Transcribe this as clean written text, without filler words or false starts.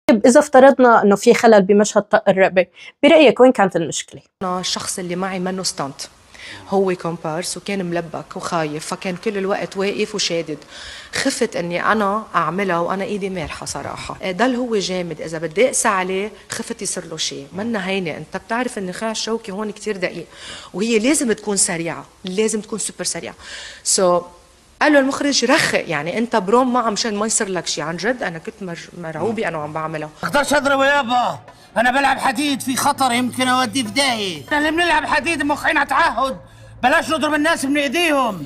طيب إذا افترضنا إنه في خلل بمشهد طق الرقبة، برأيك وين كانت المشكلة؟ أنا الشخص اللي معي منه ستانت، هو كومبارس وكان ملبك وخايف، فكان كل الوقت واقف وشادد. خفت اني انا اعملها وانا ايدي مالحه صراحه، ضل هو جامد، اذا بدي اقسى عليه خفت يصير له شيء. منا هينه، انت بتعرف ان النخاع الشوكي هون كتير دقيق، وهي لازم تكون سريعه، لازم تكون سوبر سريعه. قال له المخرج رخي، يعني انت بروم معه مشان ما يصير لك شيء. عن جد انا كنت مرعوبه انا وعم بعملها. اقدرش اضربه يابا، انا بلعب حديد، في خطر يمكن اوديه في داهيه. احنا اللي بنلعب حديد موقعين على تعهد، بلاش نضرب الناس من ايديهم.